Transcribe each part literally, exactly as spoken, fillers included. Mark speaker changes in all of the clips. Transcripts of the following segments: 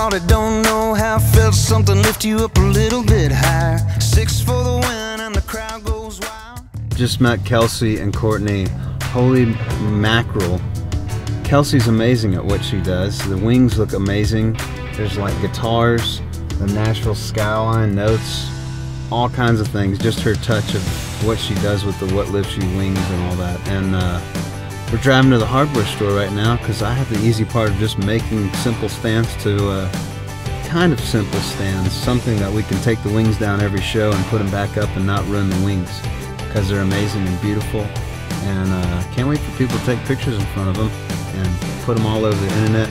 Speaker 1: that don't know how, felt something lift you up a little bit higher. Six for the win and the crowd goes wild.
Speaker 2: Just met Kelsey and Courtney. Holy mackerel. Kelsey's amazing at what she does. The wings look amazing. There's like guitars, the Nashville skyline notes, all kinds of things. Just her touch of what she does with the What Lifts You wings and all that. And uh, we're driving to the hardware store right now because I have the easy part of just making simple stands to uh, kind of simple stands. Something that we can take the wings down every show and put them back up and not ruin the wings because they're amazing and beautiful. And uh, can't wait for people to take pictures in front of them and put them all over the internet,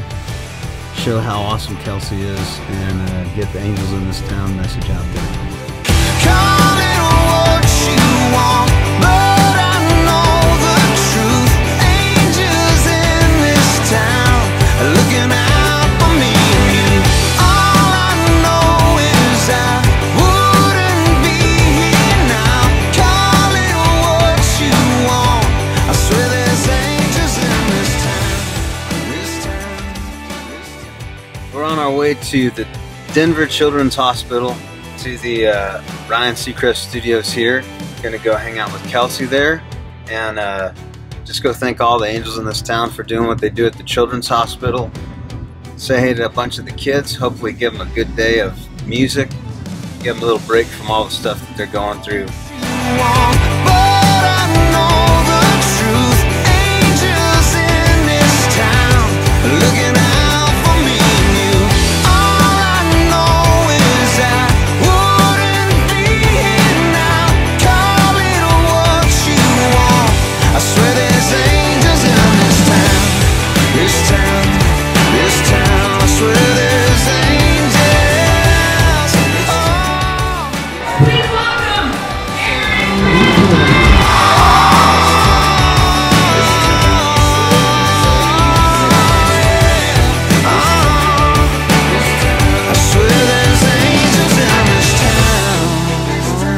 Speaker 2: show how awesome Kelsey is, and uh, get the Angels in This Town message out there.
Speaker 1: Call it what you want, but I know the truth. Angels in this town looking out for me and you. All I know is I wouldn't be here now. Call it what you want. I swear there's angels in this town, this town, this town.
Speaker 2: We're on our way to the Denver Children's Hospital, to the uh, Ryan Seacrest Studios here. Gonna go hang out with Kelsey there and uh, just go thank all the angels in this town for doing what they do at the Children's Hospital. Say hey to a bunch of the kids, hopefully give them a good day of music, give them a little break from all the stuff that they're going through.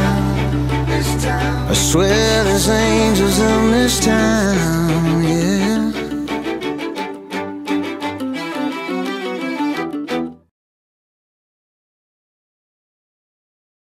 Speaker 1: I swear there's angels in this town, yeah.